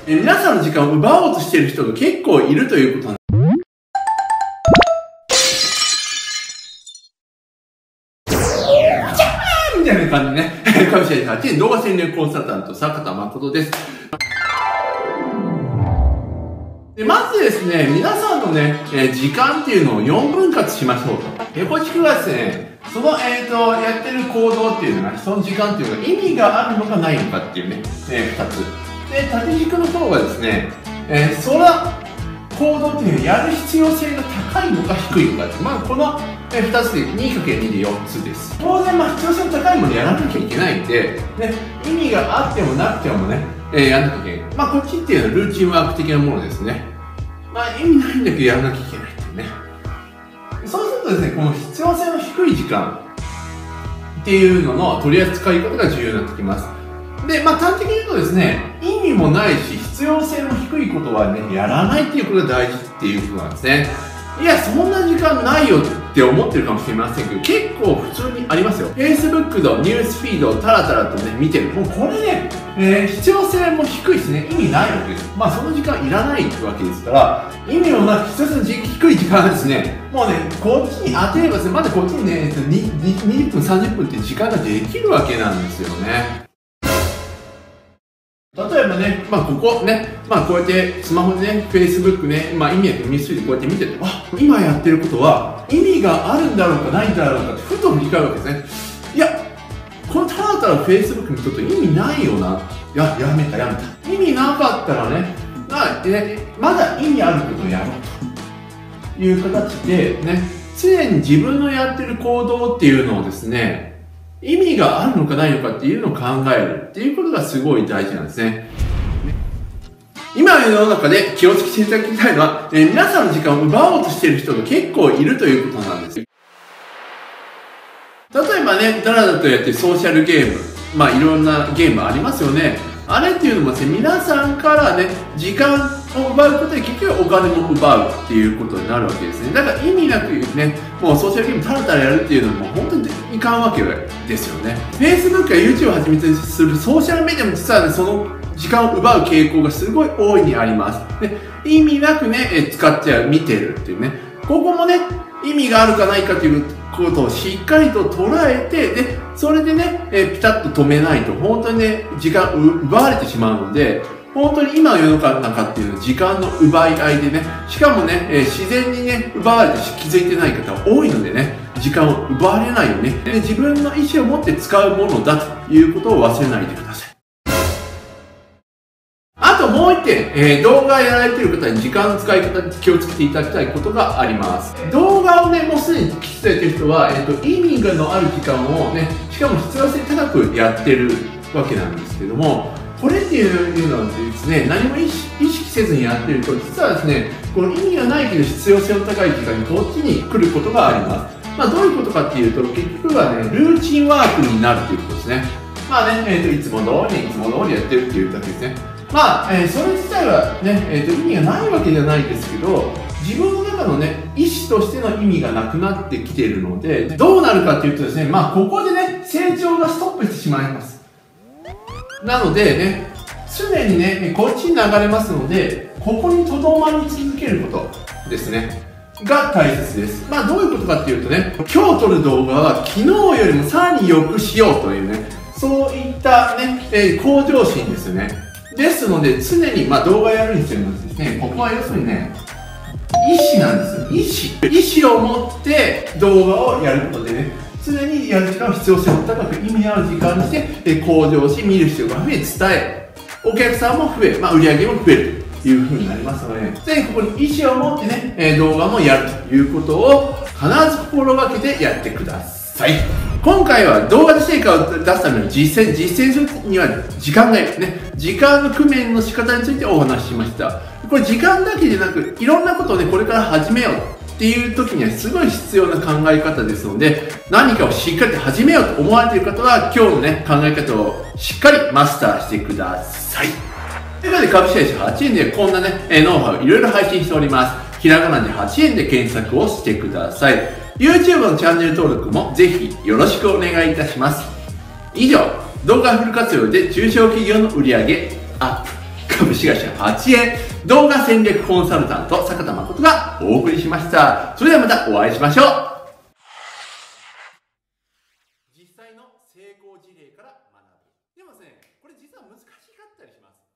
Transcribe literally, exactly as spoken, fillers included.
え皆さんの時間を奪おうとしている人が結構いるということなんです。みたいな感じでね、株式会社はちえん動画戦略コンサルタント、坂田誠です。でまずですね、皆さんのね、えー、時間っていうのをよんぶん割しましょうと。えこちくはですね、その、えーと、やってる行動っていうのが、その時間っていうのが意味があるのかないのかっていうね、えー、ふたつ。で、縦軸の方がですね、えー、その行動っていうのをやる必要性が高いのか低いのかって、まあ、このふたつで にかけるに でよっつです。当然、まあ、必要性の高いものやらなきゃいけないんで、ね、意味があってもなくてもね、えー、やらなきゃいけない。まあ、こっちっていうのはルーチンワーク的なものですね。まあ、意味ないんだけどやらなきゃいけないっていうね。そうするとですね、この必要性の低い時間っていうのの取り扱い方が重要になってきます。で、まあ、端的に言うとですね、意味もないし、必要性の低いことはね、やらないっていうことが大事っていうことなんですね。いや、そんな時間ないよって思ってるかもしれませんけど、結構普通にありますよ。Facebook のニュースフィードをタラタラとね、見てる。もうこれね、えー、必要性も低いしね、意味ないわけです。まあ、その時間いらないわけですから、意味もなく必要性の低い時間はですね、もうね、こっちに当てればですね、まだこっちにね、にじゅっぷん、さんじゅっぷんって時間ができるわけなんですよね。例えばね、まあここね、まあこうやってスマホでね、Facebook ね、まあ意味やミスでこうやって見てて、あ、今やってることは意味があるんだろうかないんだろうかってふと振り返るわけですね。いや、このただただ Facebook 見とると意味ないよな。いや、やめたやめた。意味なかったらね、まあ、ね、まだ意味あることをやろうという形でね、常に自分のやってる行動っていうのをですね、意味があるのかないのかっていうのを考えるっていうことがすごい大事なんですね。今の世の中で気をつけていただきたいのは、えー、皆さんの時間を奪おうとしている人が結構いるということなんですよ。例えばね、だらだらとやってるソーシャルゲーム、まあいろんなゲームありますよね。あれっていうのもですね、皆さんからね、時間を奪うことで結局お金も奪うっていうことになるわけですね。だから意味なくね、もうソーシャルゲームたらたらやるっていうのも本当にいかんわけですよね。Facebook や YouTube をはじめとするソーシャルメディアも実はね、その時間を奪う傾向がすごい大いにあります。で、意味なくね、使っちゃう、見てるっていうね。ここもね、意味があるかないかということをしっかりと捉えて、で、それでね、えピタッと止めないと、本当にね、時間を奪われてしまうので、本当に今の世の中っていうのは時間の奪い合いでね、しかもね、え自然にね、奪われて気づいてない方多いのでね、時間を奪われないようにね、自分の意思を持って使うものだということを忘れないでください。あともう一点、えー、動画やられている方に時間の使い方に気をつけていただきたいことがあります。動画をね、もうすでにきちっとやってる人は、えーと、意味のある時間をね、しかも必要性高くやってるわけなんですけども、これっていうのはですね、何も意識せずにやってると、実はですね、この意味がないけど必要性の高い時間にこっちに来ることがあります。まあどういうことかっていうと、結局はね、ルーチンワークになるということですね。まあね、えーと、いつも通り、いつも通りやってるっていうだけですね。まあ、えー、それ自体はね、えーと、意味がないわけじゃないですけど、自分の中のね、意思としての意味がなくなってきているので、どうなるかっていうとですね、まあ、ここでね、成長がストップしてしまいます。なのでね、常にね、こっちに流れますので、ここにとどまり続けることですね。が大切です。まあ、どういうことかっていうとね、今日撮る動画は昨日よりもさらに良くしようというね、そういったね、えー、向上心ですよね。ですので、常に、まあ、動画やるにしてもですね、ここは要するにね、意思なんですよ。意思。意思を持って動画をやることでね、常にやる時間を必要性を高く意味ある時間にして、え向上し、見る人が増え、伝え、お客さんも増え、まあ、売り上げも増えるというふうになりますので、常にここに意思を持ってね、え動画もやるということを必ず心がけてやってください。今回は動画で成果を出すための実践、実践するには時間がいるね。時間の工面の仕方についてお話ししました。これ時間だけでなく、いろんなことをね、これから始めようっていう時にはすごい必要な考え方ですので、何かをしっかりと始めようと思われている方は、今日のね、考え方をしっかりマスターしてください。ということで、株式会社はちえんでこんなね、ノウハウいろいろ配信しております。ひらがなではちえんで検索をしてください。YouTube のチャンネル登録もぜひよろしくお願いいたします。以上、動画フル活用で中小企業の売上アップ。 株式会社はちえん動画戦略コンサルタント坂田誠がお送りしました。それではまたお会いしましょう。実際の成功事例から学ぶ。でもですね、これ実は難しかったりします。